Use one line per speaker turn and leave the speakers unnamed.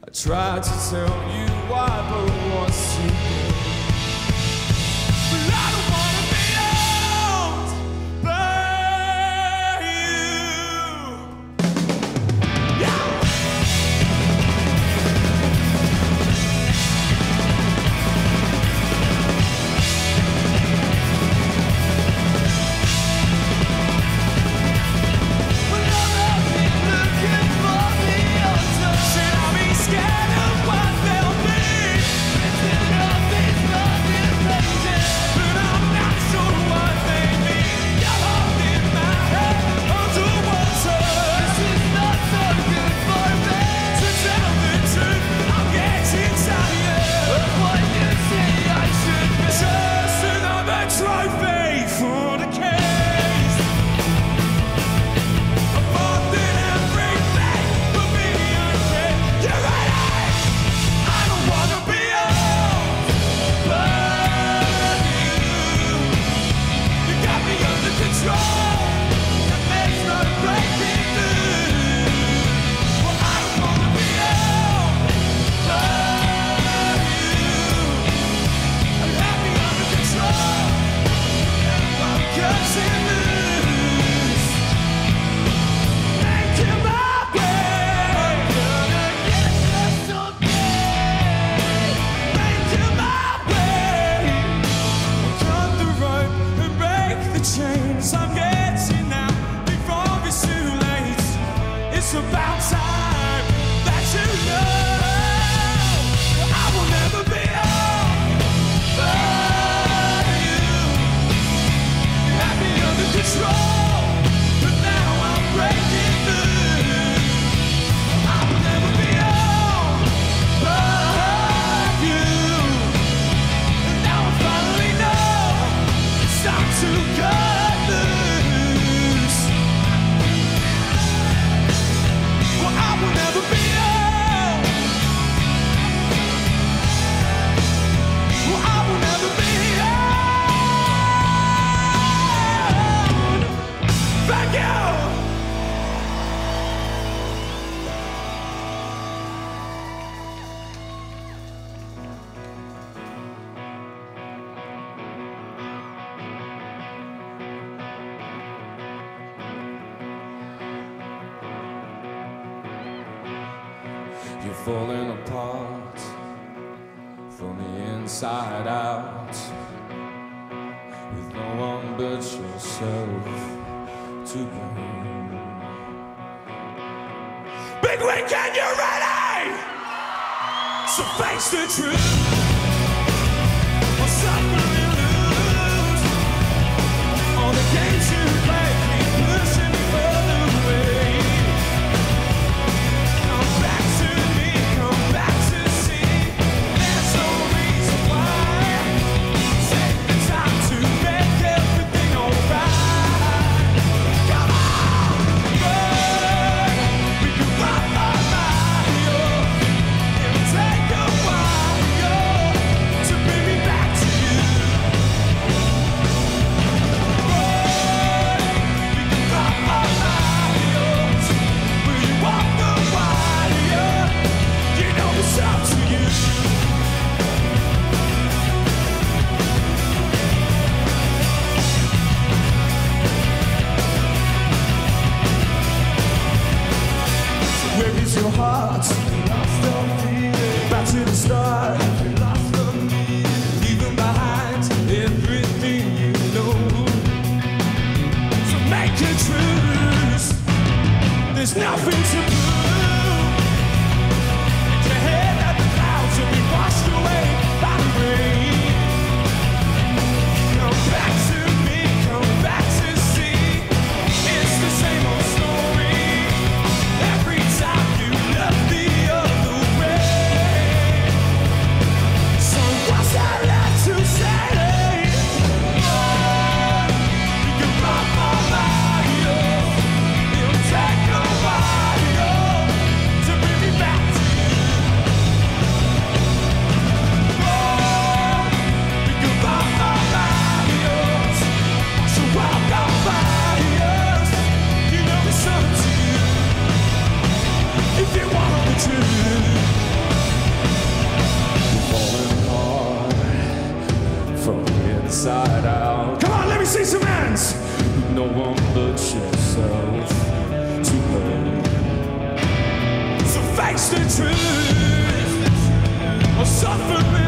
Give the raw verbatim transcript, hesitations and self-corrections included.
I tried to tell you why, but once you did. But I don't wanna be owned by you. Yeah. I'm getting out before it's too late. It's about time that you know I will never be owned by you. You had me under control, but now I'm breaking through. I will never be owned by you. And now I finally know it's time to go. You're falling apart from the inside out, with no one but yourself to blame. Big weekend, you ready? So face the truth, or suffer and lose. All the games you play keep pushing me further away. Come back to me, come back to see. There's no reason why. Take the time to make everything alright. Come on, run. We can run all night, yo. It'll take a while, yo, to bring me back to you. Run. We can run all night, yo. Will you walk the wire? You know it's up to you. So where is your heart? Lost the feeling. Back to the start. Lost the meaning. Leaving behind everything you know. So make a truce. There's nothing to prove. Get your head out the clouds and be washed away by the rain. Come back to me, come back to see. It's the same old story. Every time you left the other way. So what's there left to say? You can run all night, yo. It'll take a while, yo. push yourself to her. So face the truth, or suffer.